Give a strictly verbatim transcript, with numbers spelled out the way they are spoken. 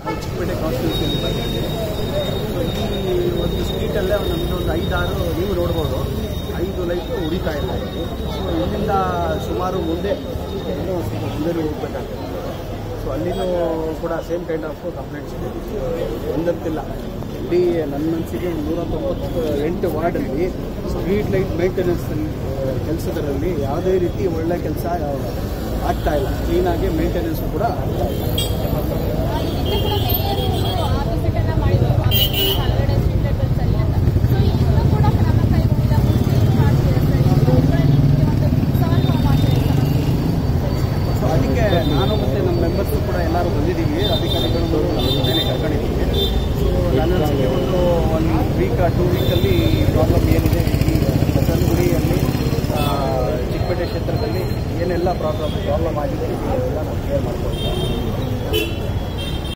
ಚಿಕ್ಕಪೇಟೆ ಕಾನ್ಸ್ಟಿಟ್ಯೂನ್ಸಿಯಲ್ಲಿ ಬರ್ತೀವಿ. ಸೊ ಈ ಒಂದು ಸ್ಟ್ರೀಟಲ್ಲೇ ನಮ್ಮದೊಂದು ಐದಾರು ನೀವು ನೋಡ್ಬೋದು, ಐದು ಲೈಟು ಉರಿತಾ ಇರ್ತಾ ಇತ್ತು. ಸೊ ಇಲ್ಲಿಂದ ಸುಮಾರು ಮುಂದೆ ಇನ್ನೂ ಸ್ವಲ್ಪ ಮುಂದೆ ಹೋಗ್ಬೇಕಾಗ್ತದೆ. ಸೊ ಅಲ್ಲಿನೂ ಕೂಡ ಸೇಮ್ ಕೈಂಡ್ ಆಫ್ ಕಂಪ್ಲೇಂಟ್ಸ್ ಇದೆ. ಒಂದಂತಿಲ್ಲ, ಇಡೀ ನನ್ನ ಮನಸ್ಸಿಗೆ ನೂರ ತೊಂಬತ್ತು ಎಂಟು ವಾರ್ಡಲ್ಲಿ ಸ್ಟ್ರೀಟ್ ಲೈಟ್ ಮೇಂಟೆನೆನ್ಸ್ ಕೆಲಸದಲ್ಲಿ ಯಾವುದೇ ರೀತಿ ಒಳ್ಳೆ ಕೆಲಸ ಆಗ್ತಾ ಇಲ್ಲ. ಕ್ಲೀನಾಗಿ ಮೇಂಟೆನೆನ್ಸು ಕೂಡ ಆಗ್ತಾ ಇಲ್ಲ. ಸೊ ಅದಕ್ಕೆ ನಾನು ಮತ್ತು ನಮ್ಮ ಮೆಂಬರ್ಸು ಕೂಡ ಎಲ್ಲರೂ ಬಂದಿದ್ದೀವಿ, ಅಧಿಕಾರಿಗಳು ನಮ್ಮ ಜೊತೆನೇ ಕರ್ಕೊಂಡಿದ್ದೀವಿ. ಸೊ ನನ್ನ ಒಂದು ಒನ್ ವೀಕ್ ಟೂ ವೀಕಲ್ಲಿ ಪ್ರಾಬ್ಲಮ್